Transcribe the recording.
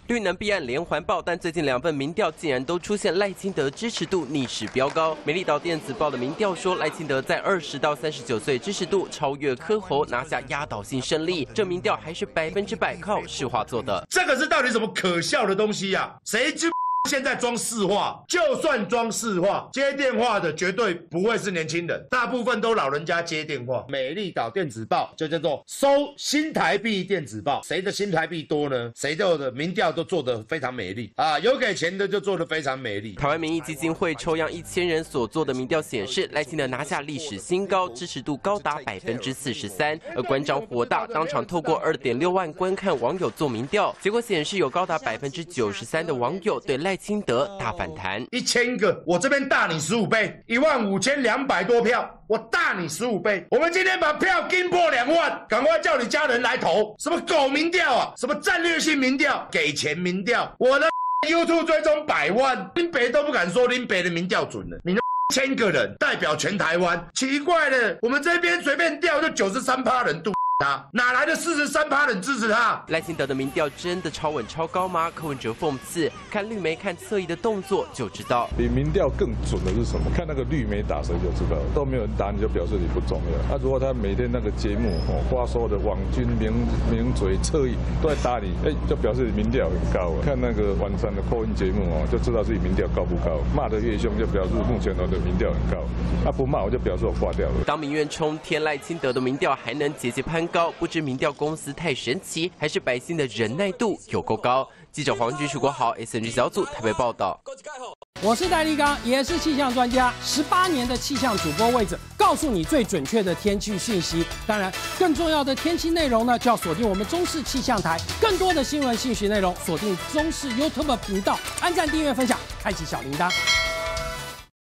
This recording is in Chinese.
绿能弊案连环爆，但最近2份民调竟然都出现赖清德支持度逆势飙高。美丽岛电子报的民调说，赖清德在20到39岁支持度超越柯侯，拿下压倒性胜利。这民调还是100%靠市话做的。 这个是到底什么可笑的东西呀？谁知？ 现在装市话，就算装市话，接电话的绝对不会是年轻人，大部分都老人家接电话。美丽岛电子报就叫做收新台币电子报，谁的新台币多呢？谁的民调都做得非常美丽啊，有给钱的就做得非常美丽。 台湾民意基金会抽样1000人所做的民调显示，赖清德拿下历史新高，支持度高达43%。而馆长火大，当场透过2.6万观看网友做民调，结果显示有高达93%的网友对赖清德大反弹 ，1000个，我这边大你15倍，15200多票，我大你15倍。我们今天把票跟破2万，赶快叫你家人来投。什么狗民调啊，什么战略性民调，给钱民调，我的 YouTube 追踪100万，林北都不敢说林北的民调准了，你的1000个人代表全台湾，奇怪了，我们这边随便调就93%人度。 哪来的43%人支持他？ 赖清德的民调真的超稳超高吗？柯文哲讽刺，看绿媒看侧翼的动作就知道。 比民调更准的是什么？看那个绿媒打谁就知道，都没有人打你就表示你不重要。如果他每天那个节目花所有的网军名嘴侧翼都在打你，就表示民调很高。看那个晚上的扣音节目就知道自己民调高不高。骂得越凶，就表示目前我的民调很高。不骂我就表示我挂掉了。 当民怨冲天，赖清德的民调还能节节攀高，不知民调公司太神奇，还是百姓的忍耐度有够高？记者黄菊、楚国豪 ，SNG 小组台北报道。 我是戴立刚，也是气象专家，18年的气象主播位置，告诉你最准确的天气讯息。当然，更重要的天气内容呢，就要锁定我们中视气象台。更多的新闻信息内容，锁定中视 YouTube 频道，按赞、订阅、分享，开启小铃铛。